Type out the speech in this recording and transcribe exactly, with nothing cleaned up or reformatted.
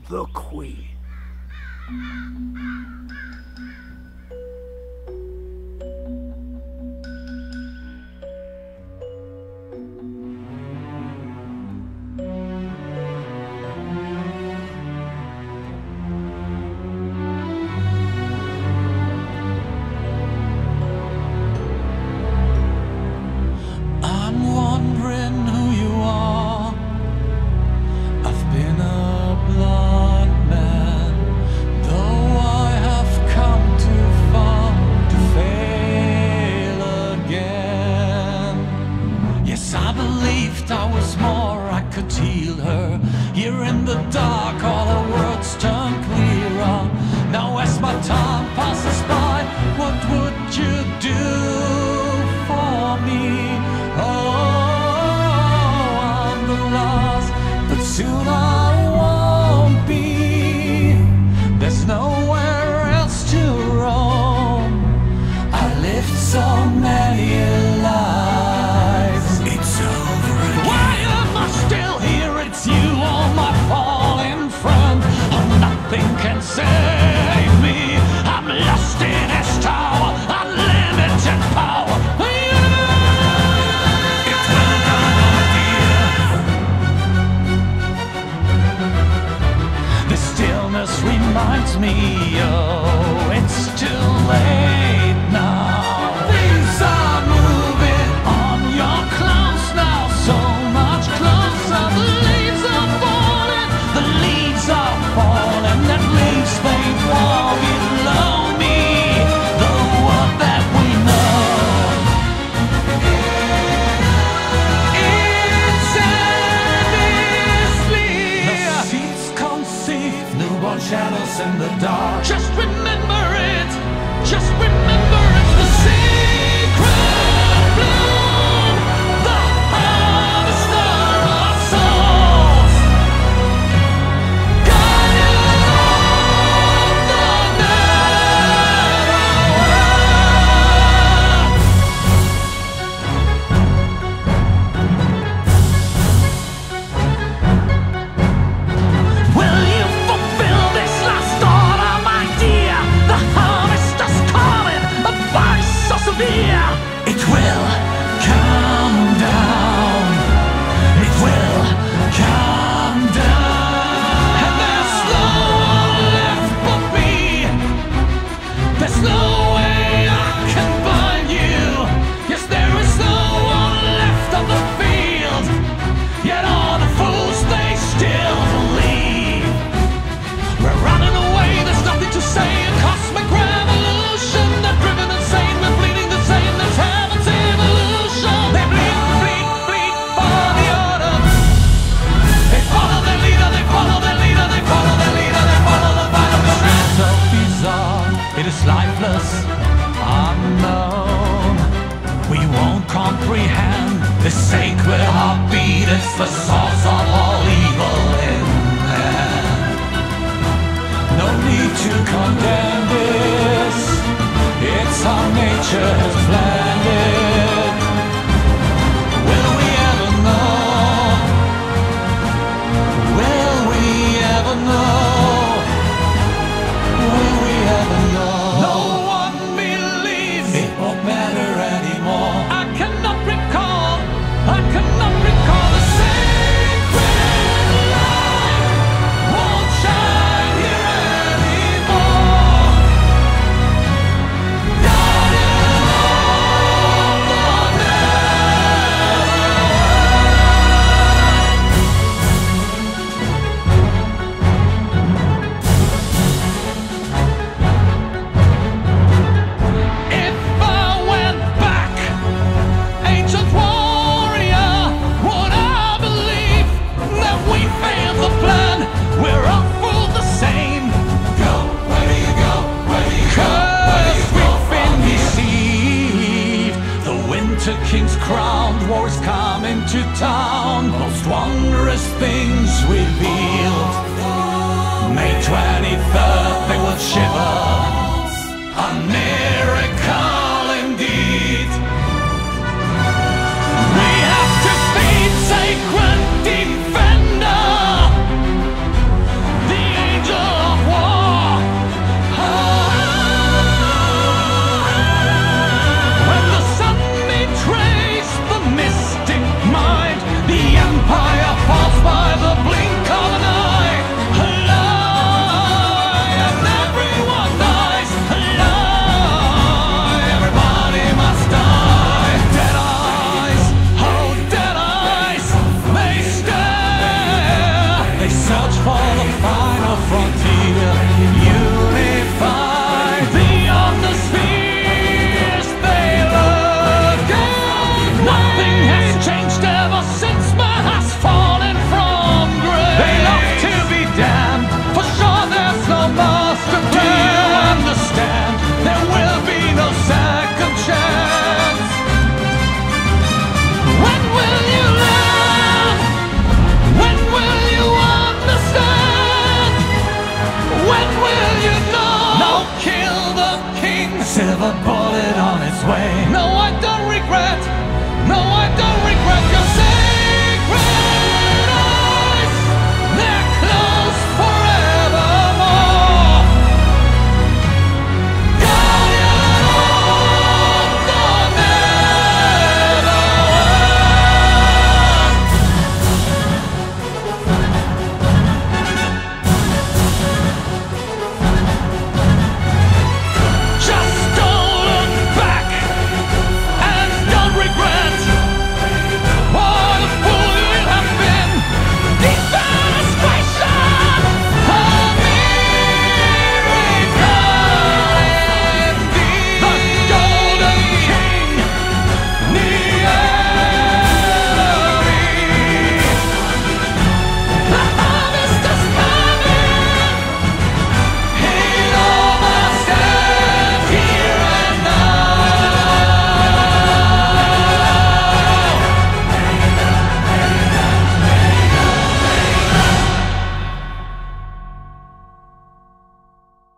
the Queen. I'm wondering who you are. I've been a blind man, though I have come too far to fail again. Yes, I believed I was more, I could heal her. Here in the dark, all her words turn clearer. Now as my time passes by, what would you do for me? Oh, I'm the last, but soon I won't be. There's nowhere else to roam. I lived so many lives. It's over again. Why am I still here? It's you, oh my fallen friend. Oh, nothing can save me. I'm lost in his tower, unlimited power. Reminds me, oh, it's too late now. Things are moving on, you're close now, so much closer. The leaves are falling, the leaves are falling, that leaves they fall below me. The world that we know, it's endlessly. The seeds conceive newborn shadows in the dark. Just remember it, just remember it's the secret bloom, the harvester of souls, guardian of the narrow world. Will you fulfill this last order, my dear? The harvester's coming, a vice so severe. It will come down, it will come down. And there's no one left but me. There's no way I can find you. Yes, there is no one left on the field. Yet all the fools, they still believe. We're running away, there's nothing to say. A cosmic revolution, they're driven insane. We're bleeding the same, there's heaven's evolution. They bleed, bleed, bleed for the order. They follow their leader, they follow their leader, they follow their leader, they follow the vital strength. So bizarre, it is lifeless, unknown. We won't comprehend the sacred heartbeat. It's the source of all evil in man. No need to condemn this, it's how nature has planned it. Will we ever know? Will we ever know? Will we ever know? No one believes it won't matter anymore. I cannot recall, I cannot recall the sacred light won't shine here anymore. Guardian of the If I went back, ancient warrior, would I believe that we failed the plan? We're all for the same. Go, where do you go? Where do you go? Cause we've been deceived. The Winter King's crowned, war's coming to town. Most wondrous things revealed. May twenty-third, they will shiver. A miracle indeed. We have to speed, sacred defender. The the final frontier, unified. Beyond the spheres they look, and nothing has changed ever since man has fallen from grace. They love to be damned, for sure there's no master plan. Do you understand? There will be no second chance. When will you learn? When will you understand? When will you know? No, kill the king, silver bullet on its way. No, I don't regret.